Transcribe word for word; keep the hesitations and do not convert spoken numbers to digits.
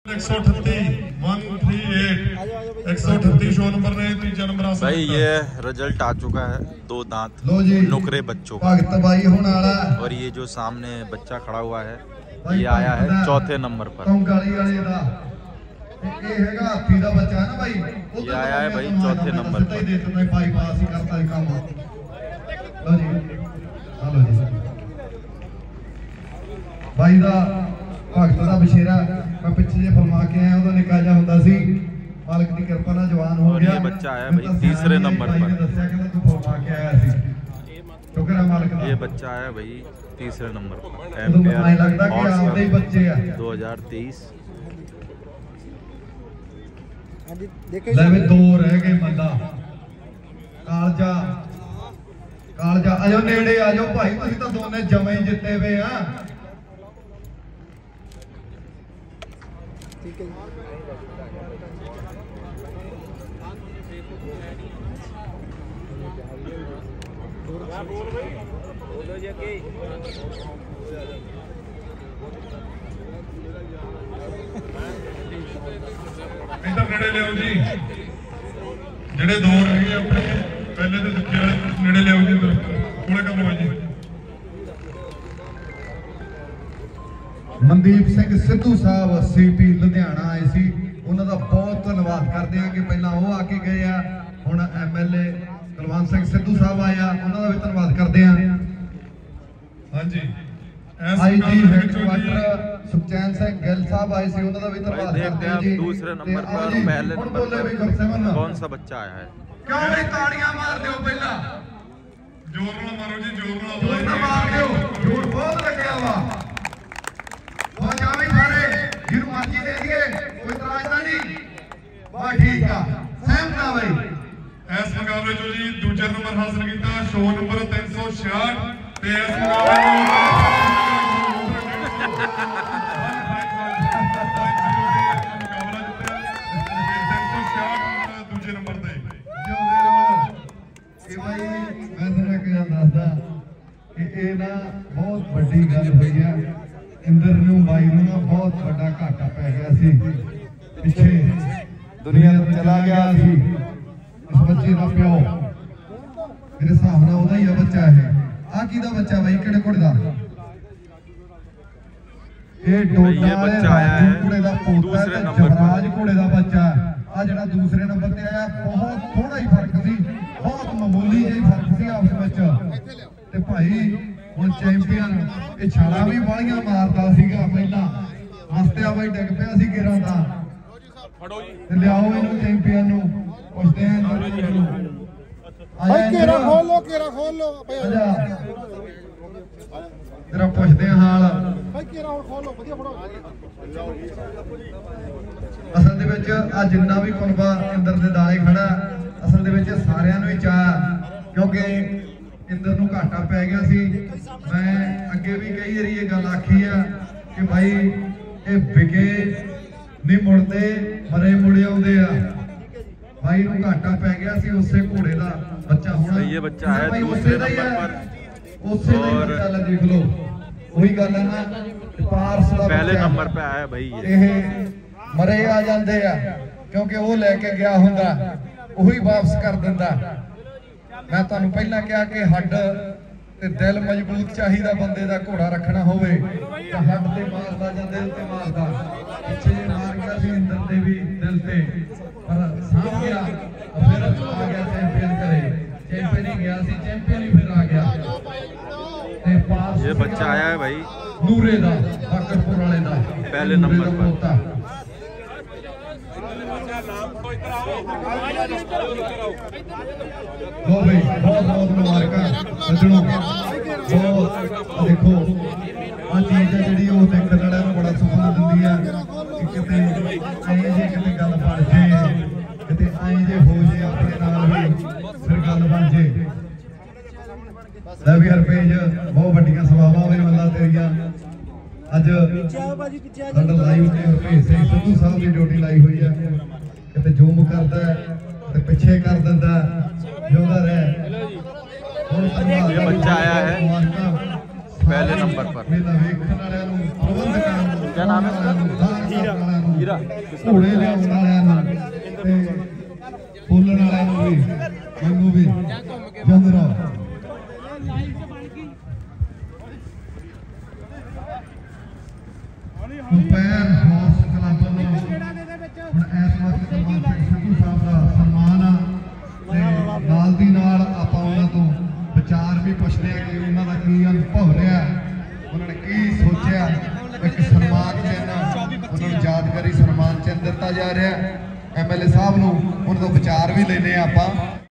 एक सौ अठत्ती one three eight एक सौ अठत्ती शो नंबर ने तीसरा नंबर भाई ये रिजल्ट आ चुका है। दो दांत नुकरे बच्चों का और ये जो सामने बच्चा खड़ा हुआ है ये आया है चौथे नंबर पर। ये आया है भाई चौथे नंबर पर। भाई का भगत का बछेरा मैं पिछे जे फरमा के आया उहदा निक्का जिहा हुंदा सी मालिक की कृपा नाल जवान हो गया। ये बच्चा आया भाई तीसरे नंबर पर। दस्सिया कि तू फरमा के आया सी शुक्र है मालिक दा। ये बच्चा आया भाई तीसरे नंबर पर। एम्पायर लगदा कि आपदे ही बच्चे आ दो हज़ार तेईस। ले वे दो रह गए बंदा कालजा कालजा आजो नेड़े आजो भाई तुसीं तां दोने जमे ही जिते वे आ। ठीक है इधर नेड़े ले आओ जी जेडे दो रह गए अपने पहले तो दुखे वाले नेड़े ले आओ जी इधर थोड़ा कम लो जी। मनदीप सिंह सिद्धू साहब सीपी लुधियाना आए सी उन्हां दा बहुत धन्नवाद करते हैं कि पहला वो आके गए आ हुण एमएलए कुलवंत सिंह सिद्धू साहब आया उन्हां दा भी धन्नवाद करते हैं। हां जी आईजी हेडक्वार्टर सुखचैन सिंह गिल साहब आए सी उन्हां दा भी धन्नवाद करते हैं जी। दूसरे नंबर पर पहले नंबर पर कौन सा बच्चा आया है? क्यों भाई ताड़ियां मार दियो पहला जोर नाल मारो जी जोर नाल जोर नाल मार दियो जोर बहुत लगया वा हो जावे सारे जिन्हों मर्जी दे दिए कोई इतराज ना नहीं वाह ठीक आ सहमत आ भाई। इस मुकाबले चो जी दूसरा नंबर हासिल किया शो नंबर तीन सौ छियासठ ते इस मुकाबले दूसरे नंबर ते ਇਹ ਭਾਈ ਮੈਂ ਤੁਹਾਨੂੰ ਕਿਹਾ ਦੱਸਦਾ ਕਿ ਇਹ ਨਾ ਬਹੁਤ ਵੱਡੀ ਗੱਲ ਹੋਈ ਹੈ। ਇੰਦਰ ਨੂੰ ਬਾਈ ਨੂੰ ਨਾ ਬਹੁਤ ਵੱਡਾ ਘਾਟਾ ਪੈ ਗਿਆ ਸੀ ਪਿੱਛੇ ਦੁਨੀਆ ਤੋਂ ਚਲਾ ਗਿਆ ਸੀ ਇਸ ਬੱਚੇ ਦਾ ਪਿਓ ਮੇਰੇ ਹਿਸਾਬ ਨਾਲ ਉਹਦਾ ਹੀ ਆ ਬੱਚਾ ਇਹ ਆ ਕਿਹਦਾ ਬੱਚਾ ਬਾਈ ਕਿਹੜੇ ਘੋੜੇ ਦਾ ਇਹ ਡੋਡਾ ਬੱਚਾ ਆਇਆ ਹੈ ਘੋੜੇ ਦਾ ਪੋਤਾ ਤੇ ਜਵਰਾਜ ਘੋੜੇ ਦਾ ਬੱਚਾ ਆ ਜਿਹੜਾ ਦੂਸਰੇ ਨੰਬਰ ਤੇ ਆਇਆ ਬਹੁਤ ਥੋੜਾ ਹੀ ਫਰਕ ਸੀ ਬਹੁਤ ਮਾਮੂਲੀ ਜਿਹੀ ਫਰਕ ਸੀ ਆਪਸ ਵਿੱਚ ਤੇ ਭਾਈ ਹੁਣ ਚੈਂਪੀਅਨ ਇਹ ਛਾਲਾ ਵੀ ਵਾਲੀਆਂ ਮਾਰਦਾ ਸੀਗਾ ਪਹਿਲਾਂ ਹਸਤਿਆ ਬਾਈ ਡਿੱਗ ਪਿਆ ਸੀ ਗਿਰਾਂ ਦਾ ਫੜੋ ਜੀ ਤੇ ਲਿਆਓ ਇਹਨੂੰ ਚੈਂਪੀਅਨ ਨੂੰ ਪੁੱਛਦੇ ਆਂ ਇਹਨਾਂ ਨੂੰ ਭਾਈ ਕੇਰਾ ਖੋਲ ਲੋ ਕੇਰਾ ਖੋਲ ਲੋ ਭਾਈ ਤੇਰਾ ਪੁੱਛਦੇ ਆਂ ਹਾਲ ਭਾਈ ਕੇਰਾ ਹੁਣ ਖੋਲ ਲੋ ਵਧੀਆ ਫੜੋ। ਅਸਲ ਦੇ ਵਿੱਚ ਆ ਜਿੰਨਾ ਵੀ ਕੁਨਬਾ ਇੰਦਰ ਦੇ ਦਾਲੇ ਖੜਾ ਅਸਲ ਦੇ ਵਿੱਚ ਸਾਰਿਆਂ ਨੂੰ ਹੀ ਚਾਹ ਕਿਉਂਕਿ ਇੰਦਰ ਨੂੰ ਘਾਟਾ ਪੈ ਗਿਆ ਸੀ। ਮੈਂ ਅੱਗੇ ਵੀ ਕਈ ਵਾਰੀ ਇਹ ਗੱਲ ਆਖੀ ਆ ਕਿ ਭਾਈ ਇਹ ਵਿਕੇ ਨਹੀਂ ਮੁੜਦੇ ਮਰੇ ਮੁੜੇ ਆਉਂਦੇ ਆ। ਭਾਈ ਨੂੰ ਘਾਟਾ ਪੈ ਗਿਆ ਸੀ ਉਸੇ ਘੋੜੇ ਦਾ ਬੱਚਾ ਹੋਣਾ। ये बच्चा है दूसरे नंबर पर ਉਸੇ ਦਾ ਹੀ ਬੱਚਾ ਲੈ ਦੇਖ ਲਓ ਉਹੀ ਗੱਲ ਹੈ ਨਾ ਪਾਰਸ ਦਾ पहले नंबर पे आया भाई ये ਇਹ ਮਰੇ ਆ ਜਾਂਦੇ ਆ ਕਿਉਂਕਿ ਉਹ ਲੈ ਕੇ ਗਿਆ ਹੁੰਦਾ ਉਹੀ ਵਾਪਸ ਕਰ ਦਿੰਦਾ। ਮੈਂ ਤੁਹਾਨੂੰ ਪਹਿਲਾਂ ਕਿਹਾ ਕਿ ਹੱਡ ਤੇ ਦਿਲ ਮਜ਼ਬੂਤ ਚਾਹੀਦਾ ਬੰਦੇ ਦਾ ਘੋੜਾ ਰੱਖਣਾ ਹੋਵੇ ਤਾਂ ਹੱਡ ਤੇ ਮਾਰਦਾ ਜਾਂ ਦਿਲ ਤੇ ਮਾਰਦਾ। ਪਿੱਛੇ ਮਾਰ ਗਿਆ ਸੀ ਇੰਦਰ ਦੇ ਵੀ ਦਿਲ ਤੇ ਪਰ ਸਾਹ ਗਿਆ ਫਿਰ ਆ ਗਿਆ ਚੈਂਪੀਅਨ ਕਰੇ चैंपियन ही गया सी चैंपियन ही फिर आ गया ते पास ये बच्चा आया है भाई नूरे दा बाकरपुर वाले दा पहले नंबर पर। लो भाई बहुत बहुत मुबारक सज्जनों बहुत देखो आ चीज है जेडी ओ देखण वाले ਨੂੰ बड़ा सुकून दिंदी है कि किते ऐ जे किते गल बन जे किते ऐ जे हो जे अपने नाल भी फिर गल बन जे। ਲੈ ਵੀ ਹਰਪੇਜ ਬਹੁਤ ਵੱਡੀਆਂ ਸਭਾਵਾਂ ਹੋਏ ਮੱਲਾ ਤੇਰੀਆਂ ਅੱਜ ਸਾਡਾ ਲਾਈਵ ਤੇ ਹਰਪੇਜ ਸਿੰਘ ਸਿੱਧੂ ਸਾਹਿਬ ਦੀ ਡਿਊਟੀ ਲਾਈ ਹੋਈ ਹੈ ਕਿਤੇ ਜ਼ੂਮ ਕਰਦਾ ਤੇ ਪਿੱਛੇ ਕਰ ਦਿੰਦਾ ਜਿਉਂਦਾ ਰਹਿ। ये बच्चा आया है पहले नंबर पर। ਮੇਲਾ ਵੇਖਣ ਵਾਲਿਆਂ ਨੂੰ ਪ੍ਰਬੰਧਕਾਂ ਨੂੰ क्या नाम है इसका? हीरा हीरा घोड़े लियाउण वालिਆਂ ਨੂੰ ਤੇ ਬੋਲਣ ਵਾਲਿਆਂ ਨੂੰ ਵੀ ਮੈਨੂੰ ਵੀ ਚੰਦਰਾ ਕੰਪੇਅਰ ਹਾਊਸ ਕਲੱਬ ਵੱਲੋਂ ਹੁਣ ਇਸ ਵਕਤ ਕਮਾਲ ਸਿੰਘ ਸਿੱਧੂ ਸਾਹਿਬ ਦਾ ਸਨਮਾਨ ਆ ਤੇ ਨਾਲ ਦੀ ਨਾਲ ਆਪਾਂ ਉਹਨਾਂ ਤੋਂ ਵਿਚਾਰ ਵੀ ਪੁੱਛਦੇ ਆ ਕਿ ਉਹਨਾਂ ਦਾ ਕੀ ਅਨੁਭਵ ਰਿਹਾ, ਉਹਨਾਂ ਨੇ ਕੀ ਸੋਚਿਆ। ਇੱਕ ਸਨਮਾਨ ਚਿੰਨ੍ਹ ਉਹਨਾਂ ਨੂੰ ਯਾਦਗਾਰੀ ਸਨਮਾਨ ਚਿੰਨ੍ਹ ਦਿੱਤਾ ਜਾ ਰਿਹਾ ਐਮ ਐਲ ਏ ਸਾਹਿਬ ਨੂੰ, ਉਹਨਾਂ ਤੋਂ ਵਿਚਾਰ ਵੀ ਲੈਂਦੇ ਆ ਆਪਾਂ।